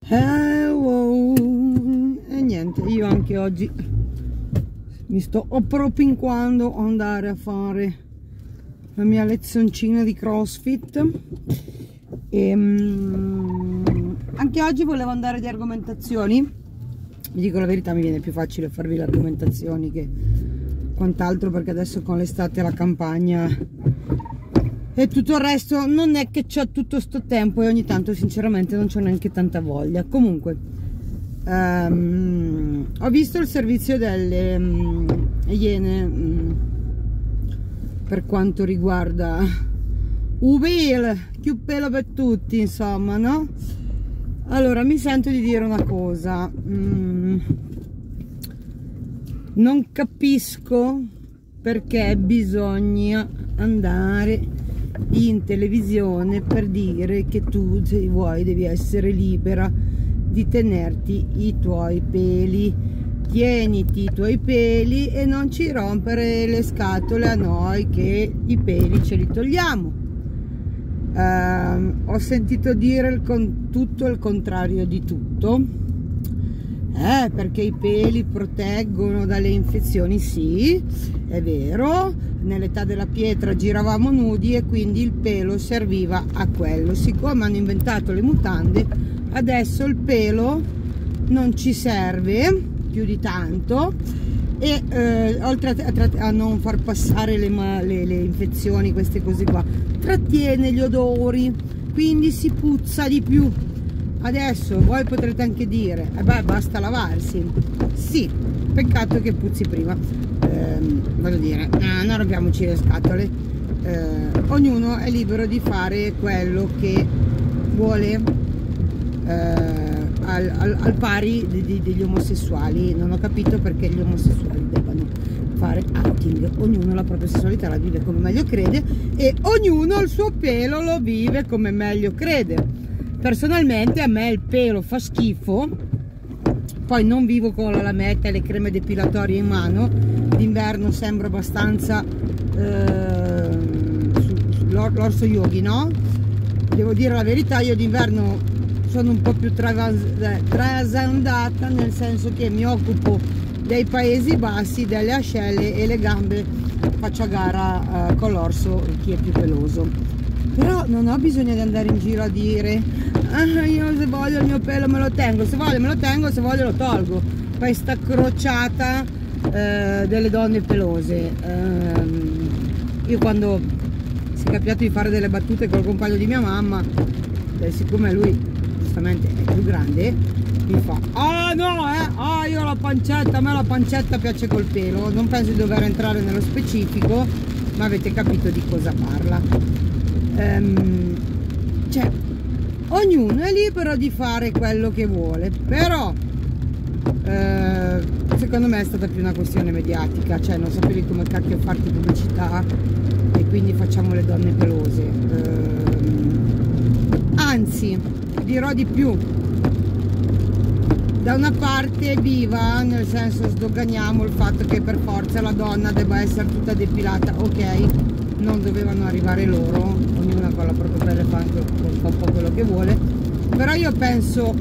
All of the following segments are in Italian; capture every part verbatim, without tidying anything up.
Hello. E niente, io anche oggi mi sto propinquando ad andare a fare la mia lezioncina di CrossFit e um, anche oggi volevo andare di argomentazioni. Vi dico la verità, mi viene più facile farvi le argomentazioni che quant'altro, perché adesso con l'estate, la campagna e tutto il resto non è che c'ho tutto sto tempo, e ogni tanto sinceramente non c'ho neanche tanta voglia. Comunque um, ho visto il servizio delle um, Iene um, per quanto riguarda un pelo, più pelo per tutti, insomma, no? Allora mi sento di dire una cosa, mm, non capisco perché bisogna andare in televisione per dire che tu, se vuoi, devi essere libera di tenerti i tuoi peli. Tieniti i tuoi peli e non ci rompere le scatole a noi che i peli ce li togliamo. Uh, ho sentito dire il con tutto il contrario di tutto, eh, perché i peli proteggono dalle infezioni. Sì, è vero, nell'età della pietra giravamo nudi e quindi il pelo serviva a quello. Siccome hanno inventato le mutande, adesso il pelo non ci serve più di tanto, e eh, oltre a, a non far passare le, le, le infezioni, queste cose qua, trattiene gli odori, quindi si puzza di più. Adesso voi potrete anche dire eh beh, basta lavarsi. Sì, peccato che puzzi prima. eh, voglio dire, eh, non rompiamoci le scatole. eh, ognuno è libero di fare quello che vuole, eh, al, al, al pari di, di, degli omosessuali. Non ho capito perché gli omosessuali debbano fare outing. Ognuno la propria sessualità la vive come meglio crede, e ognuno il suo pelo lo vive come meglio crede. Personalmente a me il pelo fa schifo, poi non vivo con la lametta e le creme depilatorie in mano. D'inverno sembro abbastanza eh, l'orso yogi, no? Devo dire la verità, io d'inverno sono un po' più trasandata, nel senso che mi occupo dei Paesi Bassi, delle ascelle, e le gambe faccio a gara eh, con l'orso, chi è più peloso. Però non ho bisogno di andare in giro a dire ah, io se voglio il mio pelo me lo tengo, se voglio me lo tengo, se voglio lo tolgo. Questa crociata eh, delle donne pelose. Eh, io quando si è capitato di fare delle battute col compagno di mia mamma, eh, siccome lui giustamente è più grande, mi fa ah no eh, ah io la pancetta, a me la pancetta piace col pelo. Non penso di dover entrare nello specifico, ma avete capito di cosa parla. Um, cioè, ognuno è libero di fare quello che vuole, però eh, secondo me è stata più una questione mediatica, cioè non sapevi come cacchio farti pubblicità e quindi facciamo le donne pelose. Um, anzi, dirò di più, da una parte viva, nel senso sdoganiamo il fatto che per forza la donna debba essere tutta depilata, ok, non dovevano arrivare loro, ognuna con la propria pelle fa anche un po' quello che vuole. Però io penso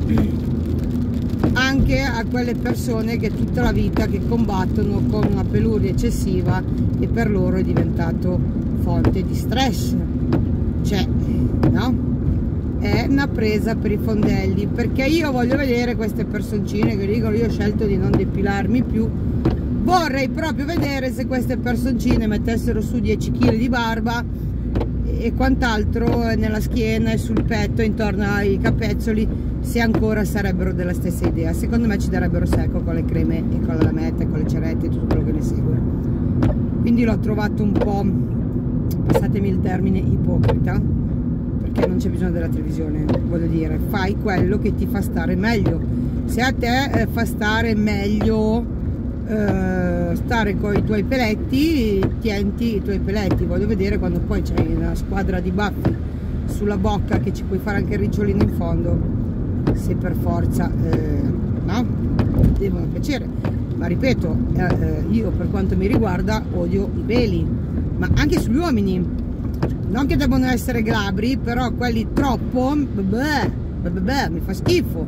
anche a quelle persone che tutta la vita che combattono con una peluria eccessiva, e per loro è diventato fonte di stress, cioè, no? È una presa per i fondelli, perché io voglio vedere queste personcine che dicono io ho scelto di non depilarmi più. Vorrei proprio vedere se queste personcine mettessero su dieci chili di barba e quant'altro nella schiena e sul petto, intorno ai capezzoli, se ancora sarebbero della stessa idea. Secondo me ci darebbero secco con le creme e con la lametta e con le cerette e tutto quello che ne segue. Quindi l'ho trovato un po', passatemi il termine, ipocrita, perché non c'è bisogno della televisione. Voglio dire, fai quello che ti fa stare meglio. Se a te eh, fa stare meglio Uh, stare con i tuoi peletti, tienti i tuoi peletti. Voglio vedere quando poi c'hai una squadra di baffi sulla bocca che ci puoi fare anche il ricciolino in fondo, se per forza eh, no, devono piacere. Ma ripeto, eh, io per quanto mi riguarda odio i peli, ma anche sugli uomini, non che debbano essere glabri, però quelli troppo beh, beh, beh, mi fa schifo.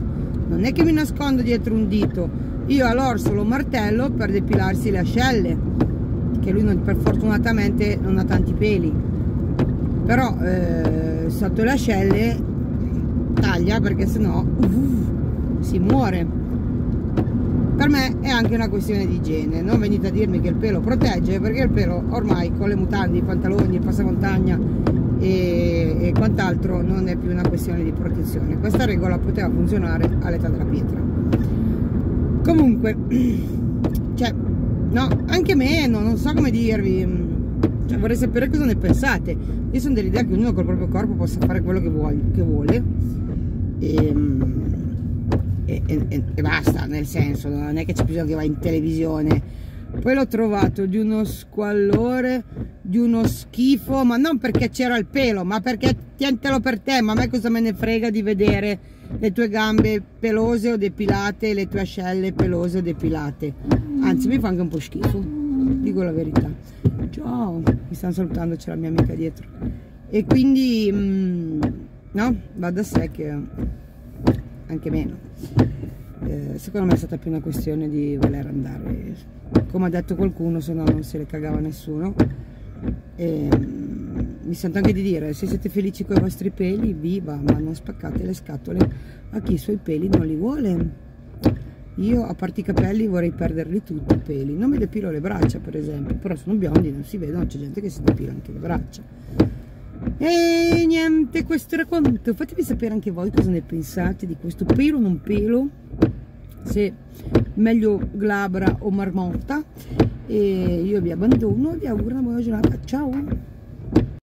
non è che mi nascondo dietro un dito, io all'orso lo martello per depilarsi le ascelle, che lui non, per fortunatamente non ha tanti peli, però eh, sotto le ascelle taglia, perché sennò uh, si muore. Per me è anche una questione di igiene, non venite a dirmi che il pelo protegge, perché il pelo ormai con le mutande, i pantaloni, il passamontagna e, e quant'altro non è più una questione di protezione. Questa regola poteva funzionare all'età della pietra. Comunque, cioè, no, anche meno, non so come dirvi, cioè, vorrei sapere cosa ne pensate. Io sono dell'idea che ognuno col proprio corpo possa fare quello che vuole, che vuole e, e, e, e basta, nel senso, non è che c'è bisogno che vai in televisione. Poi l'ho trovato di uno squallore, di uno schifo, ma non perché c'era il pelo, ma perché tientelo per te, ma a me cosa me ne frega di vedere le tue gambe pelose o depilate, le tue ascelle pelose o depilate, anzi mi fa anche un po' schifo, dico la verità. Ciao, mi stanno salutando, c'è la mia amica dietro, e quindi mh, no, va da sé che anche meno, eh, secondo me è stata più una questione di voler andare, come ha detto qualcuno, se no non se le cagava nessuno. E, mh, mi sento anche di dire, se siete felici con i vostri peli, viva, ma non spaccate le scatole a chi i suoi peli non li vuole. Io, a parte i capelli, vorrei perderli tutti i peli. Non mi depilo le braccia, per esempio, però sono biondi, non si vedono, c'è gente che si depila anche le braccia. E niente, questo era quanto. Fatemi sapere anche voi cosa ne pensate di questo pelo o non pelo, se meglio glabra o marmotta. E io vi abbandono e vi auguro una buona giornata. Ciao!